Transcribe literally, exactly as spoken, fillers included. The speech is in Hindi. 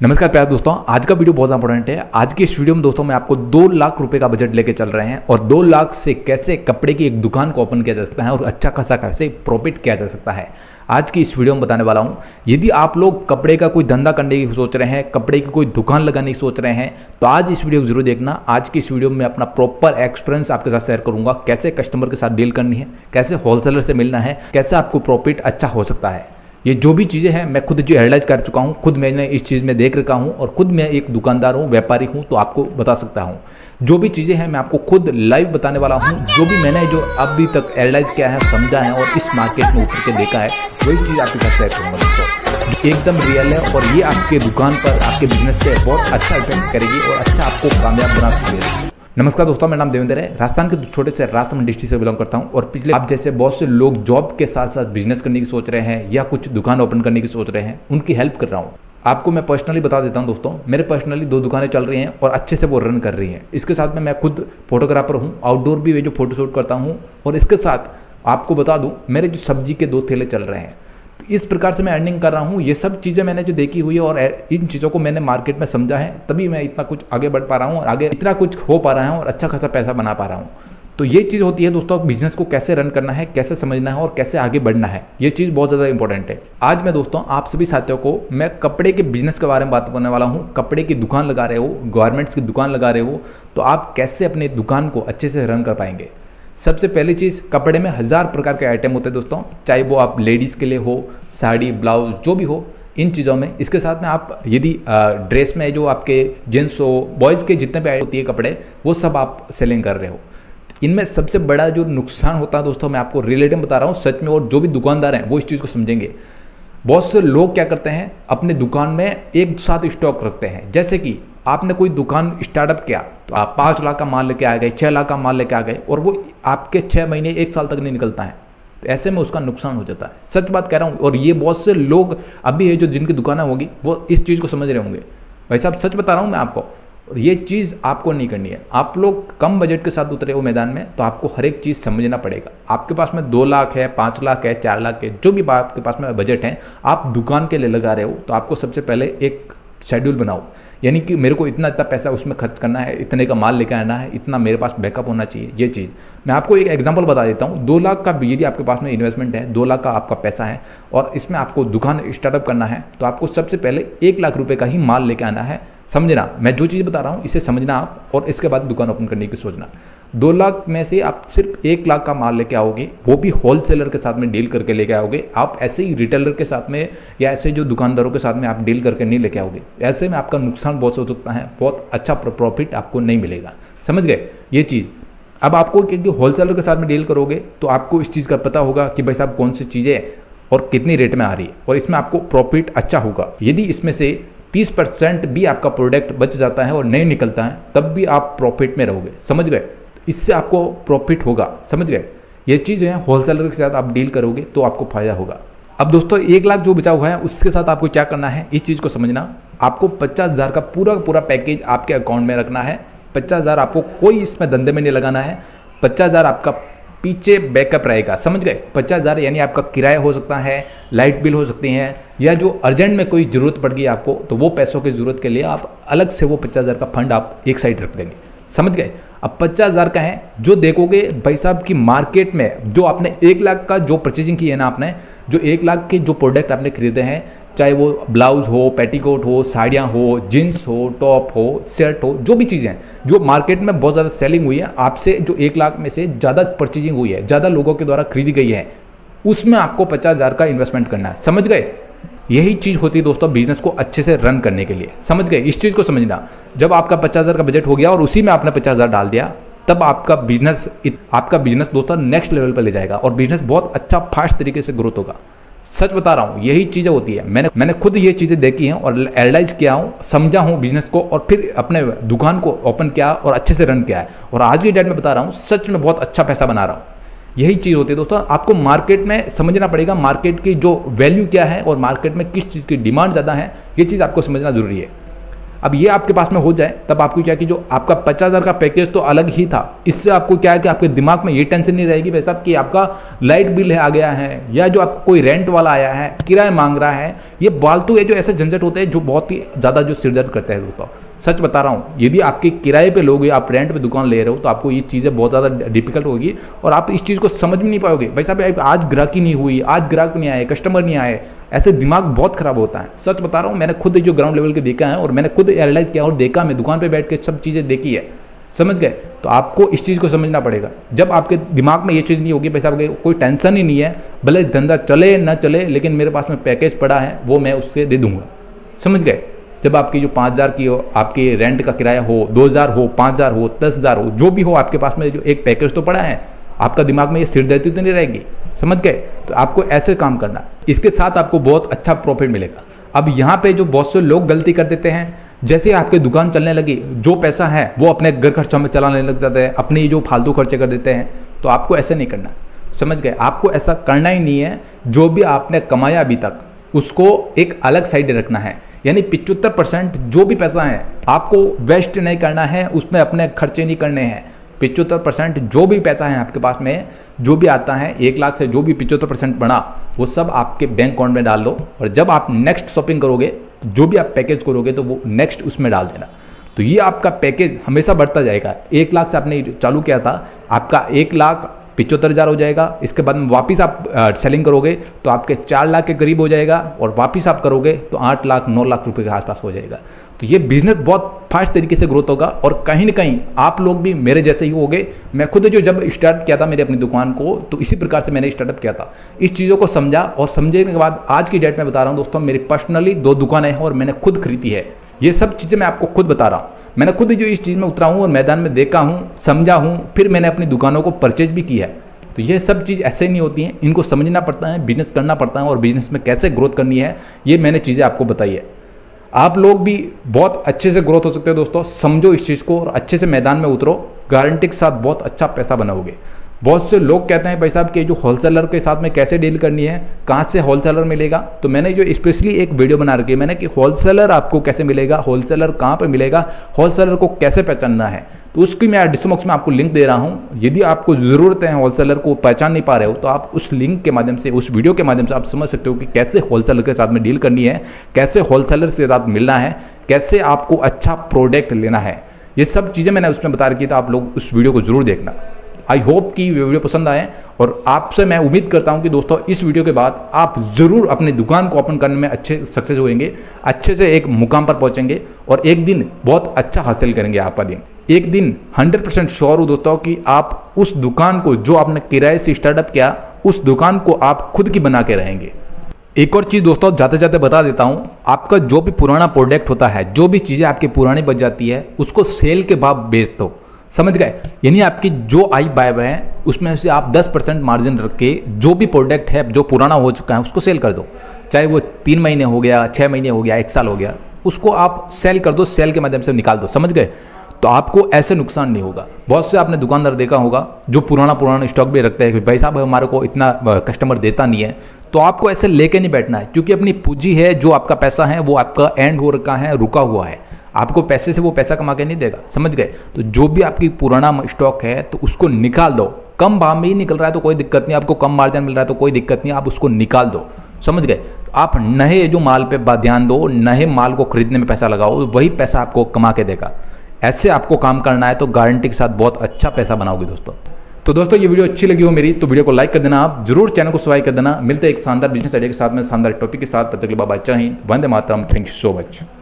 नमस्कार प्यारे दोस्तों, आज का वीडियो बहुत इंपॉर्टेंट है। आज की इस वीडियो में दोस्तों मैं आपको दो लाख रुपए का बजट लेके चल रहे हैं और दो लाख से कैसे कपड़े की एक दुकान को ओपन किया जा सकता है और अच्छा खासा कैसे प्रॉफिट किया जा सकता है, आज की इस वीडियो में बताने वाला हूं। यदि आप लोग कपड़े का कोई धंधा करने की सोच रहे हैं, कपड़े की कोई दुकान लगाने की सोच रहे हैं, तो आज इस वीडियो को जरूर देखना। आज की इस वीडियो में अपना प्रॉपर एक्सपीरियंस आपके साथ शेयर करूंगा, कैसे कस्टमर के साथ डील करनी है, कैसे होलसेलर से मिलना है, कैसे आपको प्रॉफिट अच्छा हो सकता है। ये जो भी चीज़ें हैं मैं खुद जो एनालाइज कर चुका हूँ, खुद मैंने इस चीज़ में देख रखा हूँ और खुद मैं एक दुकानदार हूँ, व्यापारी हूँ, तो आपको बता सकता हूँ। जो भी चीज़ें हैं मैं आपको खुद लाइव बताने वाला हूँ। जो भी मैंने जो अभी तक एनालाइज किया है, समझा है और इस मार्केट में उतर के देखा है, वही चीज़ आपके साथ शेयर करूँगा दोस्तों। एकदम रियल है और ये आपके दुकान पर, आपके बिजनेस पे बहुत अच्छा इफेक्ट करेगी और अच्छा आपको कामयाब बना सकती है। नमस्कार दोस्तों, मेरा नाम देवेंद्र है। राजस्थान के छोटे से राजस्थान डिस्ट्रिक्ट से बिलोंग करता हूं और पिछले आप जैसे बहुत से लोग जॉब के साथ साथ बिजनेस करने की सोच रहे हैं या कुछ दुकान ओपन करने की सोच रहे हैं, उनकी हेल्प कर रहा हूं। आपको मैं पर्सनली बता देता हूं दोस्तों, मेरे पर्सनली दो दुकानें चल रही हैं और अच्छे से वो रन कर रही हैं। इसके साथ में मैं खुद फोटोग्राफर हूँ, आउटडोर भी जो फोटोशूट करता हूँ और इसके साथ आपको बता दूँ मेरे जो सब्जी के दो ठेले चल रहे हैं। इस प्रकार से मैं अर्निंग कर रहा हूँ। ये सब चीज़ें मैंने जो देखी हुई है और इन चीज़ों को मैंने मार्केट में समझा है, तभी मैं इतना कुछ आगे बढ़ पा रहा हूँ और आगे इतना कुछ हो पा रहा है और अच्छा खासा पैसा बना पा रहा हूँ। तो ये चीज़ होती है दोस्तों, बिजनेस को कैसे रन करना है, कैसे समझना है और कैसे आगे बढ़ना है, ये चीज़ बहुत ज़्यादा इंपॉर्टेंट है। आज मैं दोस्तों आप सभी साथियों को मैं कपड़े के बिजनेस के बारे में बात करने वाला हूँ। कपड़े की दुकान लगा रहे हो, गारमेंट्स की दुकान लगा रहे हो, तो आप कैसे अपनी दुकान को अच्छे से रन कर पाएंगे। सबसे पहली चीज़, कपड़े में हज़ार प्रकार के आइटम होते हैं दोस्तों, चाहे वो आप लेडीज़ के लिए हो, साड़ी, ब्लाउज, जो भी हो, इन चीज़ों में। इसके साथ में आप यदि ड्रेस में जो आपके जेंट्स हो, बॉयज़ के जितने भी आइटम होती है कपड़े, वो सब आप सेलिंग कर रहे हो। इनमें सबसे बड़ा जो नुकसान होता है दोस्तों, मैं आपको रिलेटिव बता रहा हूँ सच में, और जो भी दुकानदार हैं वो इस चीज़ को समझेंगे। बहुत से लोग क्या करते हैं, अपने दुकान में एक साथ स्टॉक रखते हैं। जैसे कि आपने कोई दुकान स्टार्टअप किया तो आप पाँच लाख का माल लेके आ गए, छः लाख का माल लेके आ गए और वो आपके छः महीने एक साल तक नहीं निकलता है, तो ऐसे में उसका नुकसान हो जाता है। सच बात कह रहा हूँ। और ये बहुत से लोग अभी है जो जिनकी दुकानें होगी वो इस चीज़ को समझ रहे होंगे। भाई साहब सच बता रहा हूँ मैं आपको, और ये चीज़ आपको नहीं करनी है। आप लोग कम बजट के साथ उतरे हो मैदान में, तो आपको हर एक चीज़ समझना पड़ेगा। आपके पास में दो लाख है, पाँच लाख है, चार लाख है, जो भी आपके पास में बजट है, आप दुकान के लिए लगा रहे हो, तो आपको सबसे पहले एक शेड्यूल बनाओ। यानी कि मेरे को इतना इतना पैसा उसमें खर्च करना है, इतने का माल लेकर आना है, इतना मेरे पास बैकअप होना चाहिए। ये चीज़ मैं आपको एक एग्जांपल बता देता हूँ। दो लाख का यदि आपके पास में इन्वेस्टमेंट है, दो लाख का आपका पैसा है और इसमें आपको दुकान स्टार्टअप करना है, तो आपको सबसे पहले एक लाख रुपए का ही माल लेके आना है। समझना, मैं जो चीज़ बता रहा हूँ इसे समझना आप, और इसके बाद दुकान ओपन करने की सोचना। दो लाख में से आप सिर्फ एक लाख का माल लेके आओगे, वो भी होलसेलर के साथ में डील करके लेके आओगे। आप ऐसे ही रिटेलर के साथ में या ऐसे जो दुकानदारों के साथ में आप डील करके नहीं लेके आओगे। ऐसे में आपका नुकसान बहुत हो सकता है, बहुत अच्छा प्रॉफिट आपको नहीं मिलेगा। समझ गए ये चीज़। अब आपको क्योंकि होलसेलर के साथ में डील करोगे तो आपको इस चीज़ का पता होगा कि भाई साहब कौन सी चीज़ें और कितनी रेट में आ रही है, और इसमें आपको प्रॉफिट अच्छा होगा। यदि इसमें से तीस परसेंट भी आपका प्रोडक्ट बच जाता है और नहीं निकलता है, तब भी आप प्रॉफिट में रहोगे। समझ गए, इससे आपको प्रॉफिट होगा। समझ गए, ये चीज़ है, होलसेलर के साथ आप डील करोगे तो आपको फायदा होगा। अब दोस्तों एक लाख जो बचा हुआ है उसके साथ आपको क्या करना है, इस चीज़ को समझना। आपको पचास हज़ार का पूरा पूरा पैकेज आपके अकाउंट में रखना है। पचास हज़ार आपको कोई इसमें धंधे में नहीं लगाना है। पचास हज़ार आपका पीछे बैकअप रहेगा। समझ गए, पचास हज़ार यानी आपका किराया हो सकता है, लाइट बिल हो सकती हैं, या जो अर्जेंट में कोई ज़रूरत पड़ गई आपको, तो वो पैसों की ज़रूरत के लिए आप अलग से वो पचास हज़ार का फंड आप एक साइड रख देंगे। समझ गए। अब पचास हज़ार का है जो देखोगे भाई साहब की मार्केट में जो आपने एक लाख का जो परचेजिंग की है ना, आपने जो एक लाख के जो प्रोडक्ट आपने खरीदे हैं, चाहे वो ब्लाउज हो, पेटीकोट हो, साड़ियाँ हो, जीन्स हो, टॉप हो, शर्ट हो, जो भी चीज़ें हैं जो मार्केट में बहुत ज़्यादा सेलिंग हुई है, आपसे जो एक लाख में से ज़्यादा परचेजिंग हुई है, ज़्यादा लोगों के द्वारा खरीदी गई है, उसमें आपको पचास हज़ार का इन्वेस्टमेंट करना है। समझ गए, यही चीज़ होती है दोस्तों बिजनेस को अच्छे से रन करने के लिए। समझ गए, इस चीज़ को समझना। जब आपका पचास हज़ार का बजट हो गया और उसी में आपने पचास हज़ार डाल दिया, तब आपका बिजनेस आपका बिजनेस दोस्तों नेक्स्ट लेवल पर ले जाएगा और बिजनेस बहुत अच्छा फास्ट तरीके से ग्रोथ होगा। सच बता रहा हूँ, यही चीज़ें होती है। मैंने मैंने खुद ये चीज़ें देखी हैं और एनालाइज किया हूँ, समझा हूँ बिजनेस को, और फिर अपने दुकान को ओपन किया और अच्छे से रन किया है। और आज की डेट में बता रहा हूँ, सच में बहुत अच्छा पैसा बना रहा हूँ। यही चीज़ होती है दोस्तों, आपको मार्केट में समझना पड़ेगा, मार्केट की जो वैल्यू क्या है और मार्केट में किस चीज़ की डिमांड ज़्यादा है, ये चीज़ आपको समझना जरूरी है। अब ये आपके पास में हो जाए तब आपको क्या कि जो आपका पचास हज़ार का पैकेज तो अलग ही था, इससे आपको क्या है कि आपके दिमाग में ये टेंशन नहीं रहेगी भाई साहब कि आपका लाइट बिल है आ गया है, या जो आपको कोई रेंट वाला आया है, किराया मांग रहा है। ये फालतू है जो ऐसे झंझट होते हैं जो बहुत ही ज़्यादा जो सिरदर्द करते हैं दोस्तों। सच बता रहा हूँ, यदि आपके किराए पे लोगे, आप रेंट पे दुकान ले रहे हो, तो आपको ये चीज़ें बहुत ज़्यादा डिफिकल्ट होगी और आप इस चीज़ को समझ भी नहीं पाओगे। भाई साहब आज ग्राहकी नहीं हुई, आज ग्राहक नहीं आए, कस्टमर नहीं आए, ऐसे दिमाग बहुत खराब होता है। सच बता रहा हूँ, मैंने खुद जो ग्राउंड लेवल के देखा है और मैंने खुद एनालाइज किया और देखा, मैं दुकान पर बैठ के सब चीज़ें देखी है, समझ गए। तो आपको इस चीज़ को समझना पड़ेगा। जब आपके दिमाग में ये चीज़ नहीं होगी, भाई साहब कोई टेंशन ही नहीं है, भले धंधा चले ना चले, लेकिन मेरे पास में पैकेज पड़ा है, वो मैं उससे दे दूंगा, समझ गए। जब आपकी जो पाँच हज़ार की हो, आपके रेंट का किराया हो, दो हज़ार हो, पाँच हज़ार हो, दस हज़ार हो, जो भी हो, आपके पास में जो एक पैकेज तो पड़ा है, आपका दिमाग में ये सिरदर्दी तो नहीं रहेगी, समझ गए। तो आपको ऐसे काम करना, इसके साथ आपको बहुत अच्छा प्रॉफिट मिलेगा। अब यहाँ पे जो बहुत से लोग गलती कर देते हैं, जैसे आपके दुकान चलने लगी, जो पैसा है वो अपने घर खर्चा में चलाने लग जाते हैं, अपने जो फालतू खर्चे कर देते हैं। तो आपको ऐसे नहीं करना, समझ गए। आपको ऐसा करना ही नहीं है। जो भी आपने कमाया अभी तक, उसको एक अलग साइड रखना है, यानी पिचहत्तर परसेंट जो भी पैसा है आपको वेस्ट नहीं करना है, उसमें अपने खर्चे नहीं करने हैं। पिचहत्तर परसेंट जो भी पैसा है आपके पास में, जो भी आता है एक लाख से जो भी पिचहत्तर परसेंट बना, वो सब आपके बैंक अकाउंट में डाल दो। और जब आप नेक्स्ट शॉपिंग करोगे, जो भी आप पैकेज करोगे, तो वो नेक्स्ट उसमें डाल देना। तो ये आपका पैकेज हमेशा बढ़ता जाएगा। एक लाख से आपने चालू किया था, आपका एक लाख पिचहत्तर हज़ार हो जाएगा। इसके बाद में वापस आप सेलिंग करोगे तो आपके चार लाख के करीब हो जाएगा, और वापस आप करोगे तो आठ लाख नौ लाख रुपए के आसपास हो जाएगा। तो ये बिजनेस बहुत फास्ट तरीके से ग्रोथ होगा, और कहीं ना कहीं आप लोग भी मेरे जैसे ही होगे। मैं खुद जो जब स्टार्ट किया था मेरी अपनी दुकान को, तो इसी प्रकार से मैंने स्टार्टअप किया था। इस चीज़ों को समझा, और समझने के बाद आज की डेट में बता रहा हूँ दोस्तों, मेरी पर्सनली दो दुकानें हैं और मैंने खुद खरीदी है। ये सब चीज़ें मैं आपको खुद बता रहा हूँ। मैंने खुद जो इस चीज़ में उतरा हूँ और मैदान में देखा हूँ, समझा हूँ, फिर मैंने अपनी दुकानों को परचेज भी की है। तो ये सब चीज़ ऐसे नहीं होती हैं, इनको समझना पड़ता है, बिजनेस करना पड़ता है, और बिजनेस में कैसे ग्रोथ करनी है ये मैंने चीज़ें आपको बताई है। आप लोग भी बहुत अच्छे से ग्रोथ हो सकते हो दोस्तों। समझो इस चीज़ को और अच्छे से मैदान में उतरो, गारंटी के साथ बहुत अच्छा पैसा बनाओगे। बहुत से लोग कहते हैं भाई साहब कि जो होलसेलर के साथ में कैसे डील करनी है, कहाँ से होलसेलर मिलेगा। तो मैंने जो स्पेशली एक वीडियो बना रखी है मैंने कि होलसेलर आपको कैसे मिलेगा, होलसेलर कहाँ पे मिलेगा, होलसेलर को कैसे पहचानना है। तो उसकी मैं डिस्क्रिप्शन बॉक्स में आपको लिंक दे रहा हूँ। यदि आपको ज़रूरत है, होलसेलर को पहचान नहीं पा रहे हो, तो आप उस लिंक के माध्यम से, उस वीडियो के माध्यम से आप समझ सकते हो कि कैसे होलसेलर के साथ में डील करनी है, कैसे होलसेलर के साथ मिलना है, कैसे आपको अच्छा प्रोडक्ट लेना है। ये सब चीज़ें मैंने उसमें बता रखी है, तो आप लोग उस वीडियो को जरूर देखना। आई होप कि वीडियो पसंद आए, और आपसे मैं उम्मीद करता हूं कि दोस्तों इस वीडियो के बाद आप ज़रूर अपनी दुकान को ओपन करने में अच्छे सक्सेस होंगे, अच्छे से एक मुकाम पर पहुंचेंगे, और एक दिन बहुत अच्छा हासिल करेंगे आपका दिन। एक दिन हंड्रेड परसेंट श्योर हूँ दोस्तों कि आप उस दुकान को जो आपने किराए से स्टार्टअप किया, उस दुकान को आप खुद की बना के रहेंगे। एक और चीज़ दोस्तों जाते जाते बता देता हूँ, आपका जो भी पुराना प्रोडक्ट होता है, जो भी चीज़ें आपकी पुरानी बच जाती है, उसको सेल के बाद बेच दो, समझ गए। यानी आपकी जो आई बाय है उसमें से आप दस परसेंट मार्जिन रख के जो भी प्रोडक्ट है जो पुराना हो चुका है उसको सेल कर दो। चाहे वो तीन महीने हो गया, छः महीने हो गया, एक साल हो गया, उसको आप सेल कर दो, सेल के माध्यम से निकाल दो, समझ गए। तो आपको ऐसे नुकसान नहीं होगा। बहुत से आपने दुकानदार देखा होगा जो पुराना पुराना स्टॉक भी रखते हैं कि भाई साहब हमारे को इतना कस्टमर देता नहीं है। तो आपको ऐसे लेके नहीं बैठना है, क्योंकि अपनी पूंजी है, जो आपका पैसा है वो आपका एंड हो रखा है, रुका हुआ है। आपको पैसे से वो पैसा कमा के नहीं देगा, समझ गए। तो जो भी आपकी पुराना स्टॉक है तो उसको निकाल दो। कम भाव में ही निकल रहा है तो कोई दिक्कत नहीं, आपको कम मार्जिन मिल रहा है तो कोई दिक्कत नहीं, आप उसको निकाल दो, समझ गए। आप नए जो माल पे ध्यान दो, नए माल को खरीदने में पैसा लगाओ, वही पैसा आपको कमा के देगा। ऐसे आपको काम करना है तो गारंटी के साथ बहुत अच्छा पैसा बनाओगे दोस्तों। तो दोस्तों ये वीडियो अच्छी लगी हो मेरी तो वीडियो को लाइक कर देना, आप जरूर चैनल को सब्सक्राइब कर देना। मिलते हैं एक शानदार बिजनेस आइडिया के साथ में, शानदार टॉपिक के साथ। तब तक के लिए बाय बाय, जय हिंद, वंदे मातरम, थैंक यू सो मच।